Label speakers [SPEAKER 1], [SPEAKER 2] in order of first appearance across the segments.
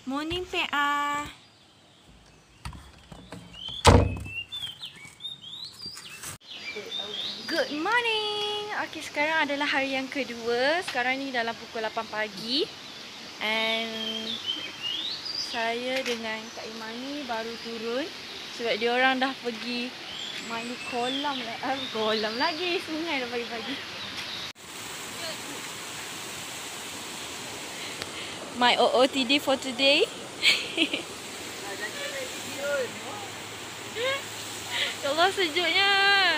[SPEAKER 1] Morning, PA. Good morning. Okay, sekarang adalah hari yang kedua. Sekarang ni dalam pukul 8 pagi. And saya dengan Kak Imani baru turun sebab diorang dah pergi main kolam lagi, sungai dah pagi-pagi. My OOTD for today. Ya Allah, sejuknya.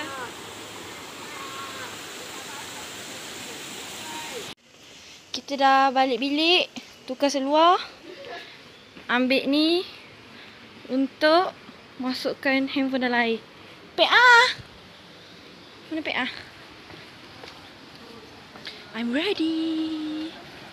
[SPEAKER 1] Kita dah balik bilik, tukar seluar, ambil ni untuk masukkan handphone dalam air. PA! Mana PA? I'm ready.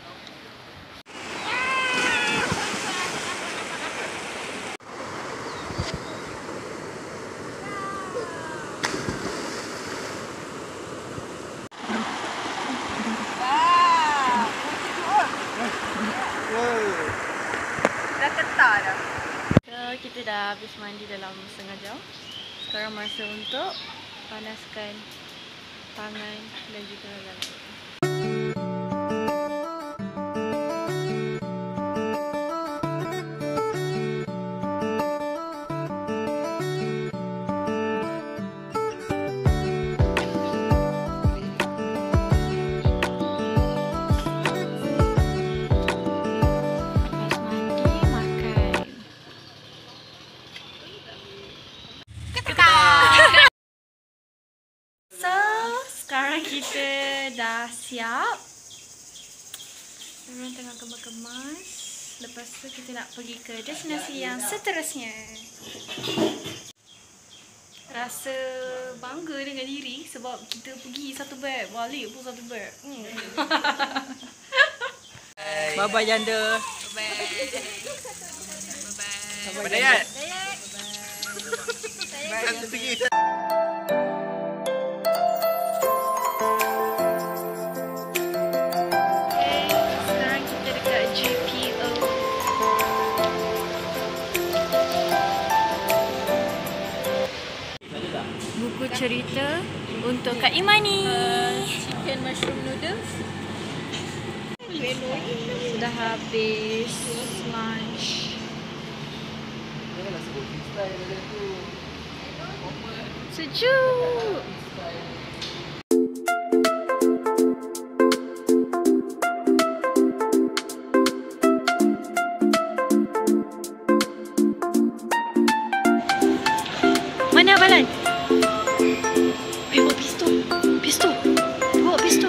[SPEAKER 2] Dah ketar dah.
[SPEAKER 1] So, kita dah habis mandi dalam setengah jam. Sekarang masa untuk panaskan tangan dan juga lalu. Sekarang kita dah siap. Orang tengah kemas-kemas. Lepas tu kita nak pergi ke destinasi yang seterusnya. Rasa bangga dengan diri sebab kita pergi satu beg, balik pun satu beg.
[SPEAKER 2] Bye-bye janda.
[SPEAKER 3] Bye-bye.
[SPEAKER 2] Bye-bye Dayat.
[SPEAKER 3] Bye.
[SPEAKER 1] Sekarang kita dekat JPO. Buku cerita untuk Kak Imani.
[SPEAKER 2] Chicken mushroom noodles.
[SPEAKER 1] Sudah habis lunch. Sejuk. Mana Balan? Bawa pistol. Pistol. Bawa pistol.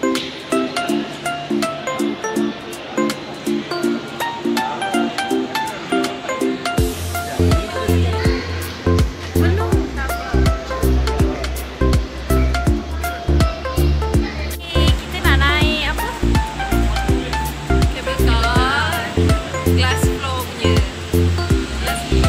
[SPEAKER 1] Kita nak naik apa?
[SPEAKER 2] Cable car. Glass floor punya. Glass floor.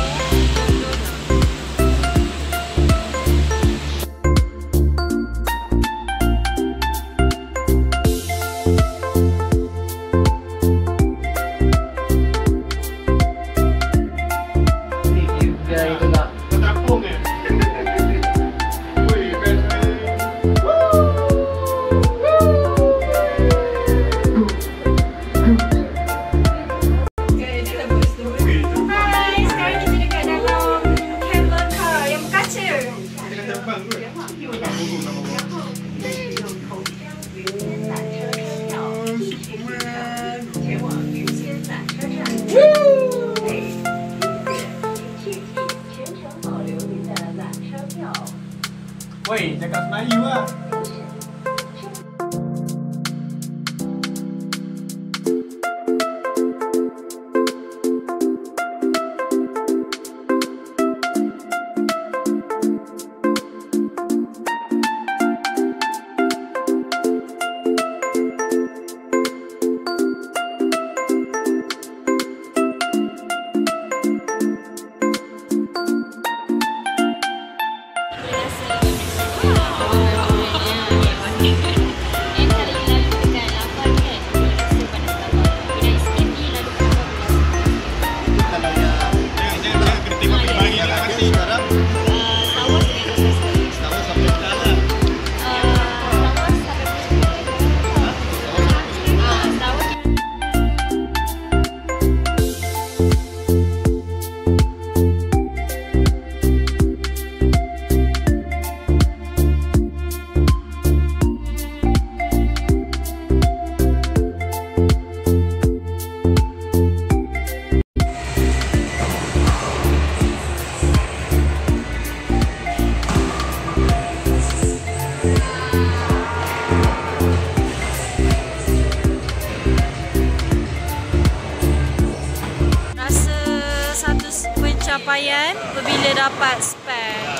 [SPEAKER 1] Hai, sekarang kita dekat dalam cable car yang berkaca.
[SPEAKER 3] Woi, cakap Melayu lah.
[SPEAKER 1] Wow. pencapaian apabila dapat spare.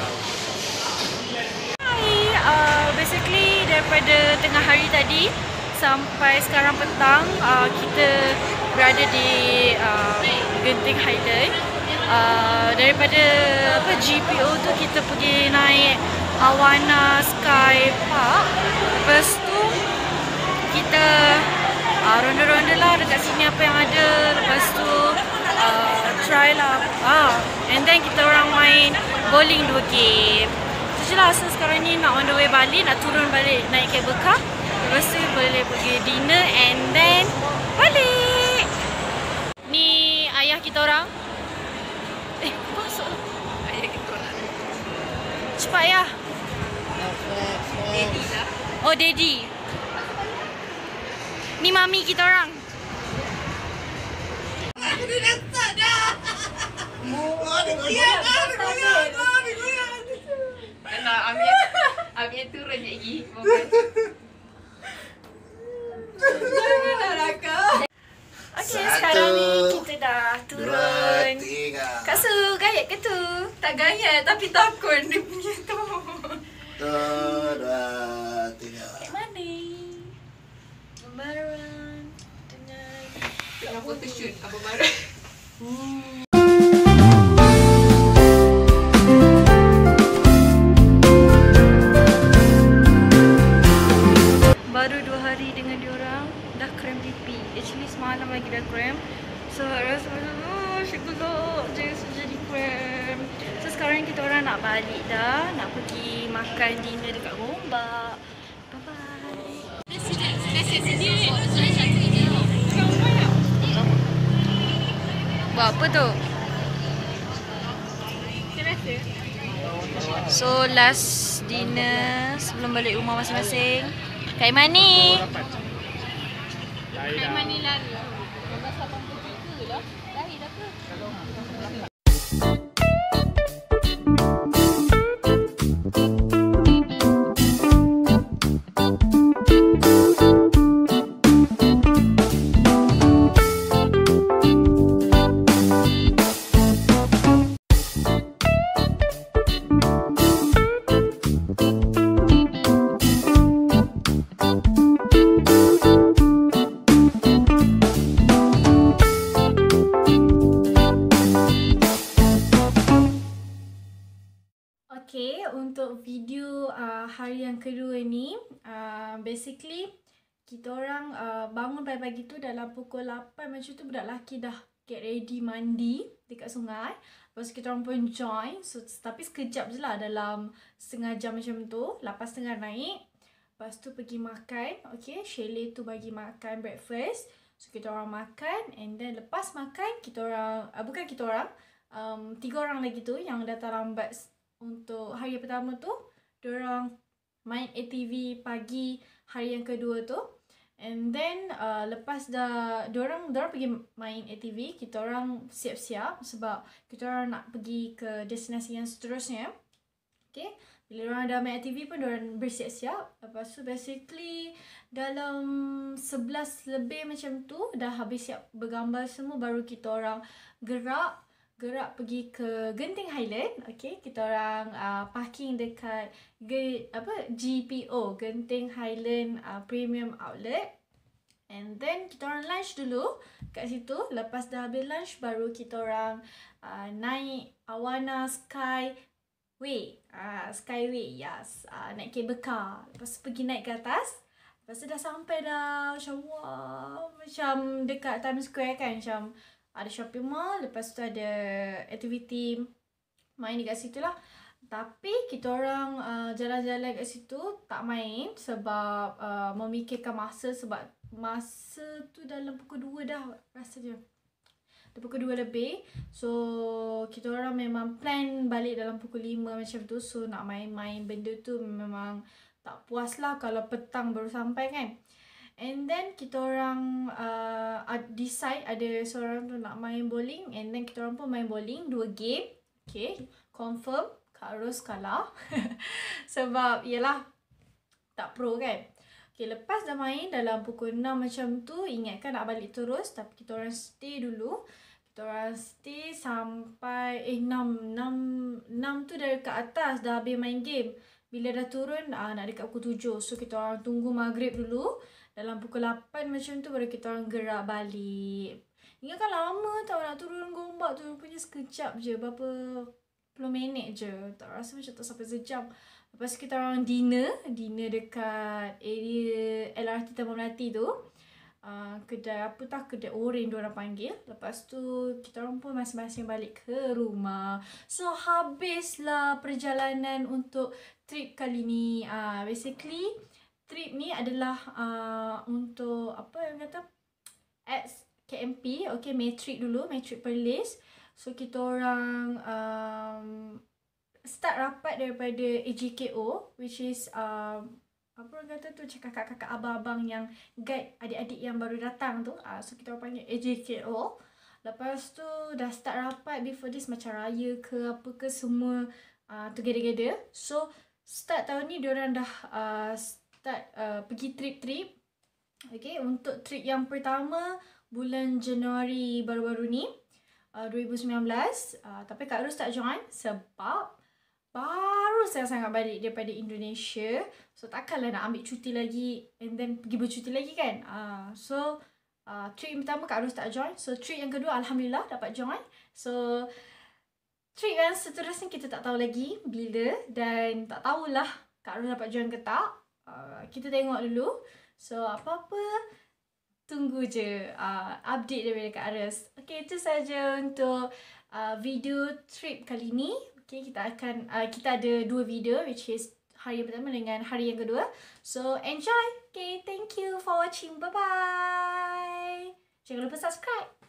[SPEAKER 1] Basically daripada tengah hari tadi sampai sekarang petang, kita berada di Genting Highland. Daripada GPO tu kita pergi naik Awana Sky Park. Lepas tu kita ronda-ronda lah dekat sini apa yang ada. Lepas tu try lah. And then kita orang main bowling 2 game. Tu je lah. So sekarang ni nak on the way balik, nak turun balik naik kabel car. Lepas tu boleh pergi dinner and then balik. Ni ayah kita orang. Masuk lah.
[SPEAKER 2] Ayah kita orang.
[SPEAKER 1] Cepat ayah.
[SPEAKER 2] Daddy lah.
[SPEAKER 1] Oh, daddy. Ni mami kita orang.
[SPEAKER 2] Aku dah start dah. Kena ambil turun je lagi. Janganlah Raka.
[SPEAKER 1] Okay, sekarang ni kita dah turun. Kak Su, gayat ke tu?
[SPEAKER 2] Tak gayat tapi takut dia punya tu.
[SPEAKER 3] 1, 2, 3.
[SPEAKER 1] Kat mana? Gambaran dengan
[SPEAKER 2] Tengah photoshoot apa barang.
[SPEAKER 1] baru 2 hari dengan diorang dah krem pipi. Actually semalam lagi dah krem. So rasa macam syukurlah jadi krem. So sekarang kita orang nak balik dah, nak pergi makan dinner dekat Gombak. Bye bye. Buat apa tu? So last dinner sebelum balik rumah masing-masing. Kak Imani. Kak Imani lari. Okay, untuk video hari yang kedua ni, basically kita orang bangun pagi-pagi tu dalam pukul 8 macam tu, budak lelaki dah get ready mandi dekat sungai. Lepas kita orang pun join, so, tapi sekejap je lah, dalam setengah jam macam tu, 8:30 naik. Lepas tu pergi makan, okay, chalet tu bagi makan breakfast. So kita orang makan and then lepas makan kita orang, bukan kita orang, 3 orang lagi tu yang datang lambat untuk hari pertama tu, diorang main ATV pagi hari yang kedua tu. And then lepas dah diorang pergi main ATV, kita orang siap-siap sebab kita orang nak pergi ke destinasi yang seterusnya. Okay, bila diorang dah main ATV pun diorang bersiap-siap. Lepas tu basically dalam 11 lebih macam tu dah habis siap bergambar semua, baru kita orang gerak pergi ke Genting Highland. Okay, kita orang parking dekat GPO, Genting Highland Premium Outlet. And then kita orang lunch dulu kat situ. Lepas dah habis lunch baru kita orang naik Awana Skyway. Skyway, yes. Naik cable car. Lepas tu pergi naik ke atas. Lepas tu dah sampai dah. Macam wow, macam dekat Times Square kan, macam ada shopping mall, lepas tu ada aktiviti main dekat situ lah. Tapi kita orang jalan-jalan kat situ tak main sebab memikirkan masa, sebab masa tu dalam pukul 2 dah rasanya. Dah pukul 2 lebih. So kita orang memang plan balik dalam pukul 5 macam tu. So nak main-main benda tu memang tak puas lah kalau petang baru sampai kan. And then kita orang decide ada seorang tu nak main bowling. And then kita orang pun main bowling 2 game. Okay, confirm Kak Ros kalah. Sebab yelah tak pro kan. Okay, lepas dah main dalam pukul 6 macam tu, ingatkan nak balik terus, tapi kita orang stay dulu. Kita Kita orang stay sampai 6 tu dari ke atas dah habis main game. Bila dah turun nak dekat pukul 7. So kita orang tunggu maghrib dulu. Dalam pukul 8 macam tu baru kita orang gerak balik. Ingatkan lama tau nak turun Gombak tu. Rupanya sekejap je. Berapa puluh minit je. Tak rasa macam tak sampai sejam. Lepas tu kita orang dinner dekat area LRT Taman Melati tu. Kedai apa tak, kedai Oren diorang panggil. Lepas tu kita orang pun masing-masing balik ke rumah. So habislah perjalanan untuk trip kali ni. Basically trip ni adalah untuk apa yang kata KMP, okay, matric dulu, matric Perlis. So kita orang start rapat daripada AJKO, which is apa orang kata tu, kakak-kakak abang-abang yang guide adik-adik yang baru datang tu. So kita orang panggil AJKO. Lepas tu dah start rapat before this macam raya ke apa ke semua together. So start tahun ni diorang dah start pergi trip-trip. Okay, untuk trip yang pertama bulan Januari baru-baru ni 2019. Tapi Kak Ros tak join sebab baru saya sangat balik daripada Indonesia. So takkanlah nak ambil cuti lagi and then pergi bercuti lagi kan. So trip yang pertama Kak Ros tak join. So trip yang kedua Alhamdulillah dapat join. So trip yang seterusnya kita tak tahu lagi bila. Dan tak tahulah Kak Ros dapat join ke tak. Kita tengok dulu. So apa-apa tunggu je update daripada Kak Ros. Okay, itu saja untuk video trip kali ni. Okay, kita ada 2 video, which is hari yang pertama dengan hari yang kedua. So enjoy. Okay, thank you for watching. Bye bye. Jangan lupa subscribe.